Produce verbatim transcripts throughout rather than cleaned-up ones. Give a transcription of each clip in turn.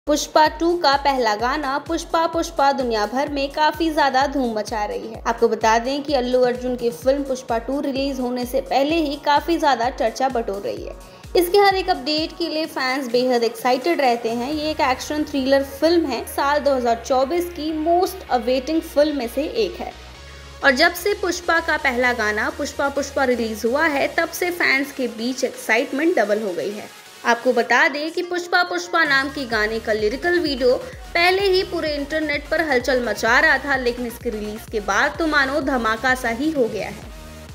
Pushpa two का पहला गाना पुष्पा पुष्पा दुनिया भर में काफी ज्यादा धूम मचा रही है। आपको बता दें कि अल्लू अर्जुन की फिल्म पुष्पा टू रिलीज होने से पहले ही काफी ज्यादा चर्चा बटोर रही है। इसके हर एक अपडेट के लिए फैंस बेहद एक्साइटेड रहते हैं। ये एक एक्शन थ्रिलर फिल्म है, साल दो हज़ार चौबीस की मोस्ट अवेटिंग फिल्म में से एक है। और जब से पुष्पा का पहला गाना पुष्पा पुष्पा रिलीज हुआ है, तब से फैंस के बीच एक्साइटमेंट डबल हो गई है। आपको बता दें कि पुष्पा पुष्पा नाम की गाने का लिरिकल वीडियो पहले ही पूरे इंटरनेट पर हलचल मचा रहा था, लेकिन इसके रिलीज के बाद तो मानो धमाका सा ही हो गया है।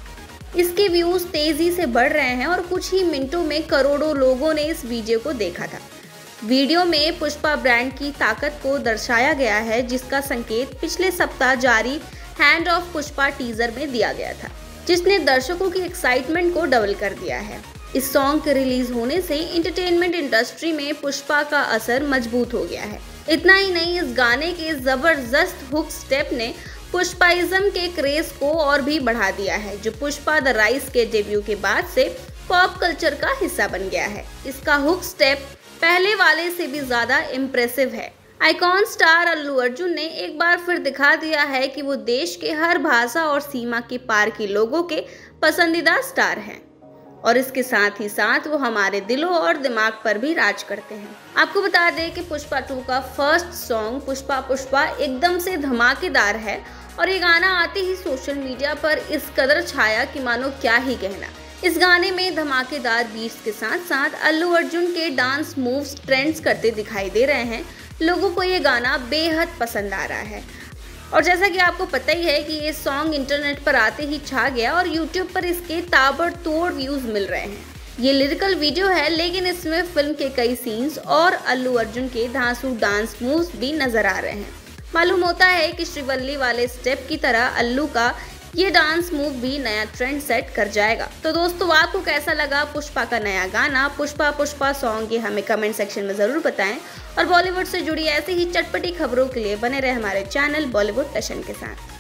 इसके व्यूज तेजी से बढ़ रहे हैं और कुछ ही मिनटों में करोड़ों लोगों ने इस वीडियो को देखा था। वीडियो में पुष्पा ब्रांड की ताकत को दर्शाया गया है, जिसका संकेत पिछले सप्ताह जारी हैंड ऑफ पुष्पा टीजर में दिया गया था, जिसने दर्शकों की एक्साइटमेंट को डबल कर दिया है। इस सॉन्ग के रिलीज होने से एंटरटेनमेंट इंडस्ट्री में पुष्पा का असर मजबूत हो गया है। इतना ही नहीं, इस गाने के जबरदस्त हुक स्टेप ने पुष्पाइज्म के क्रेज को और भी बढ़ा दिया है, जो पुष्पा द राइज के डेब्यू के बाद से पॉप कल्चर का हिस्सा बन गया है। इसका हुक स्टेप पहले वाले से भी ज्यादा इम्प्रेसिव है। आइकॉन स्टार अल्लू अर्जुन ने एक बार फिर दिखा दिया है कि वो देश के हर भाषा और सीमा के पार के लोगों के पसंदीदा स्टार हैं, और इसके साथ ही साथ वो हमारे दिलों और दिमाग पर भी राज करते हैं। आपको बता दें कि पुष्पा टू का फर्स्ट सॉन्ग पुष्पा पुष्पा एकदम से धमाकेदार है, और ये गाना आते ही सोशल मीडिया पर इस कदर छाया कि मानो क्या ही कहना। इस गाने में धमाकेदार बीट्स के साथ साथ अल्लू अर्जुन के डांस मूव्स ट्रेंड्स करते दिखाई दे रहे हैं। लोगों को ये गाना बेहद पसंद आ रहा है, और जैसा कि आपको पता ही है कि ये सॉन्ग इंटरनेट पर आते ही छा गया और यूट्यूब पर इसके ताबड़तोड़ व्यूज मिल रहे हैं। ये लिरिकल वीडियो है, लेकिन इसमें फिल्म के कई सीन्स और अल्लू अर्जुन के धांसू डांस मूव्स भी नजर आ रहे हैं। मालूम होता है कि श्रीवल्ली वाले स्टेप की तरह अल्लू का ये डांस मूव भी नया ट्रेंड सेट कर जाएगा। तो दोस्तों, आपको कैसा लगा पुष्पा का नया गाना पुष्पा पुष्पा सॉन्ग, ये हमें कमेंट सेक्शन में जरूर बताएं। और बॉलीवुड से जुड़ी ऐसी ही चटपटी खबरों के लिए बने रहे हमारे चैनल बॉलीवुड टशन के साथ।